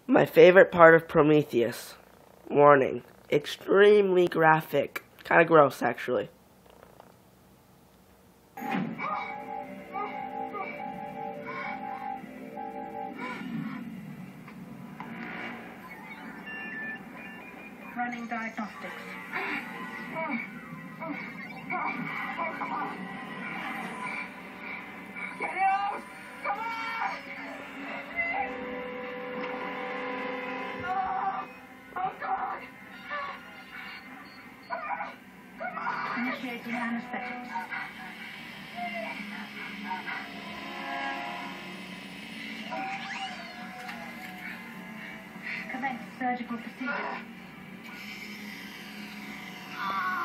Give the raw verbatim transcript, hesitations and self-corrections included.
My favorite part of Prometheus. Warning. Extremely graphic. Kinda gross, actually. Running diagnostics. Get out! Come on! Oh, oh God! Come on! Initiating anesthetics. Commence surgical procedure.